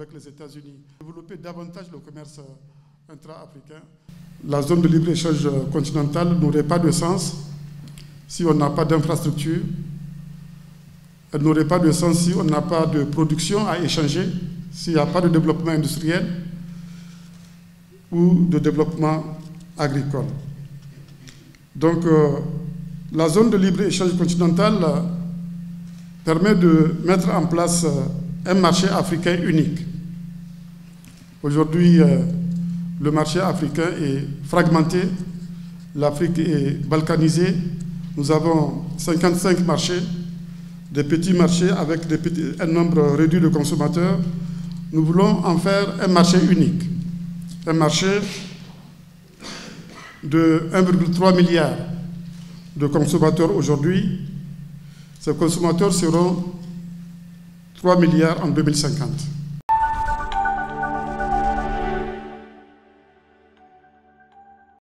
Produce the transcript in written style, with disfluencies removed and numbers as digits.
avec les États-Unis, développer davantage le commerce intra-africain. La zone de libre-échange continentale n'aurait pas de sens si on n'a pas d'infrastructure. Elle n'aurait pas de sens si on n'a pas de production à échanger, s'il n'y a pas de développement industriel ou de développement agricole. Donc, la zone de libre-échange continentale permet de mettre en place un marché africain unique. Aujourd'hui, le marché africain est fragmenté, l'Afrique est balkanisée, nous avons 55 marchés, des petits marchés avec un nombre réduit de consommateurs. Nous voulons en faire un marché unique, un marché de 1,3 milliard de consommateurs aujourd'hui. Ces consommateurs seront 3 milliards en 2050.